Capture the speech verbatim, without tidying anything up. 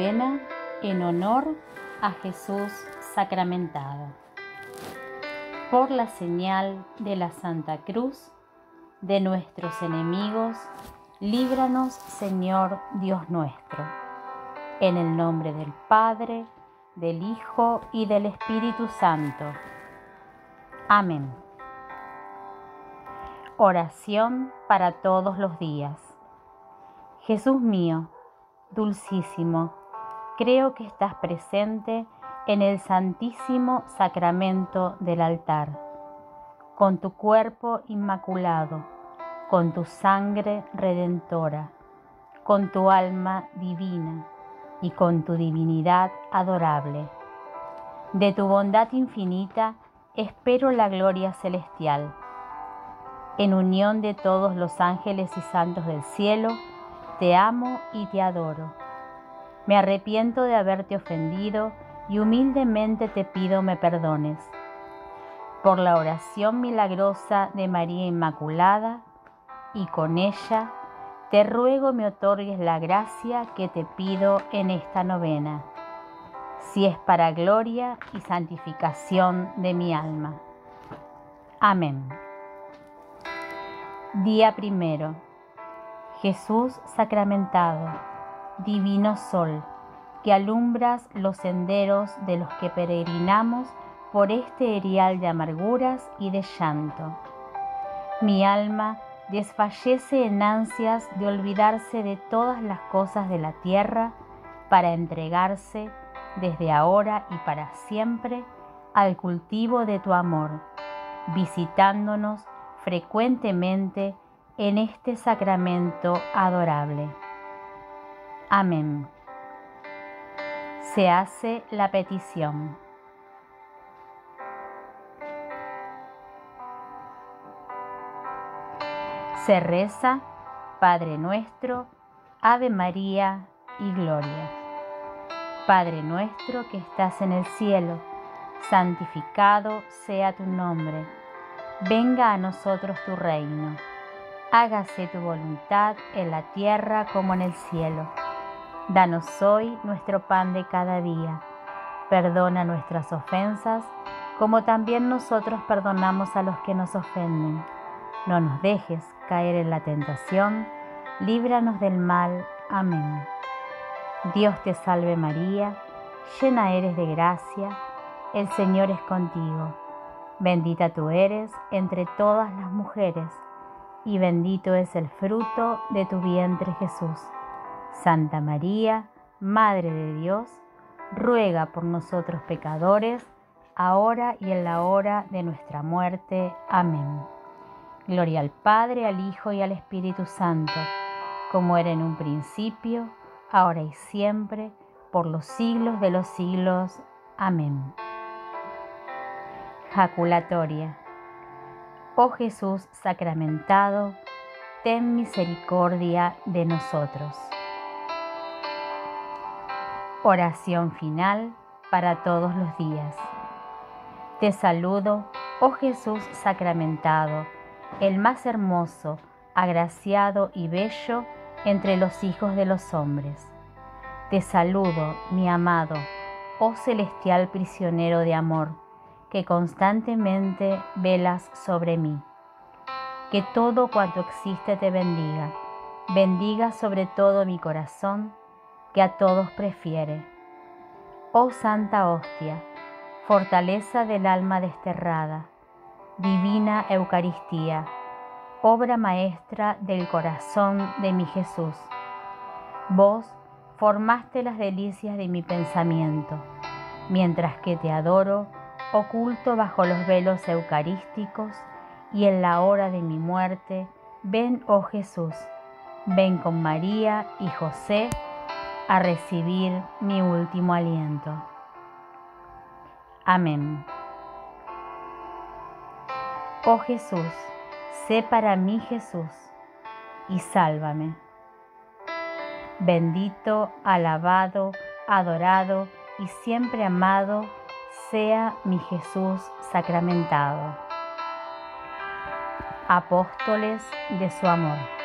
Novena en honor a Jesús sacramentado. Por la señal de la Santa Cruz de nuestros enemigos, líbranos, Señor Dios nuestro. En el nombre del Padre, del Hijo y del Espíritu Santo. Amén. Oración para todos los días. Jesús mío, dulcísimo, creo que estás presente en el Santísimo Sacramento del altar, con tu cuerpo inmaculado, con tu sangre redentora, con tu alma divina y con tu divinidad adorable. De tu bondad infinita espero la gloria celestial. En unión de todos los ángeles y santos del cielo, te amo y te adoro. Me arrepiento de haberte ofendido y humildemente te pido me perdones. Por la oración milagrosa de María Inmaculada, y con ella te ruego me otorgues la gracia que te pido en esta novena, si es para gloria y santificación de mi alma. Amén. Día primero. Jesús sacramentado, divino sol, que alumbras los senderos de los que peregrinamos por este erial de amarguras y de llanto. Mi alma desfallece en ansias de olvidarse de todas las cosas de la tierra para entregarse desde ahora y para siempre al cultivo de tu amor, visitándonos frecuentemente en este sacramento adorable. Amén. Se hace la petición. Se reza, Padre nuestro, Ave María y Gloria. Padre nuestro que estás en el cielo, santificado sea tu nombre. Venga a nosotros tu reino. Hágase tu voluntad en la tierra como en el cielo. Danos hoy nuestro pan de cada día. Perdona nuestras ofensas, como también nosotros perdonamos a los que nos ofenden. No nos dejes caer en la tentación, líbranos del mal. Amén. Dios te salve María, llena eres de gracia, el Señor es contigo. Bendita tú eres entre todas las mujeres, y bendito es el fruto de tu vientre Jesús. Santa María, Madre de Dios, ruega por nosotros pecadores, ahora y en la hora de nuestra muerte. Amén. Gloria al Padre, al Hijo y al Espíritu Santo, como era en un principio, ahora y siempre, por los siglos de los siglos. Amén. Jaculatoria. Oh Jesús sacramentado, ten misericordia de nosotros. Oración final para todos los días. Te saludo, oh Jesús sacramentado, el más hermoso, agraciado y bello entre los hijos de los hombres. Te saludo, mi amado, oh celestial prisionero de amor, que constantemente velas sobre mí. Que todo cuanto existe te bendiga, bendiga sobre todo mi corazón, que a todos prefiere. Oh Santa Hostia, fortaleza del alma desterrada, divina Eucaristía, obra maestra del corazón de mi Jesús. Vos formaste las delicias de mi pensamiento, mientras que te adoro, oculto bajo los velos eucarísticos, y en la hora de mi muerte, ven, oh Jesús, ven con María y José a recibir mi último aliento. Amén. Oh Jesús, sé para mí Jesús, y sálvame. Bendito, alabado, adorado y siempre amado sea mi Jesús sacramentado. Apóstoles de su amor.